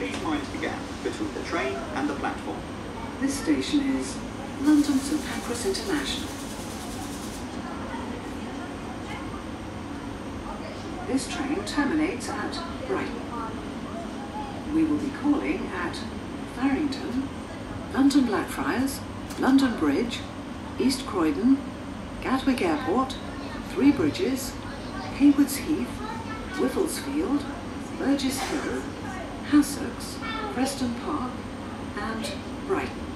Please mind the gap between the train and the platform. This station is London St Pancras International. This train terminates at Brighton. We will be calling at Farringdon, London Blackfriars, London Bridge, East Croydon, Gatwick Airport, Three Bridges, Haywards Heath, Wivesfield, Burgess Hill, Hassocks, Preston Park and Brighton.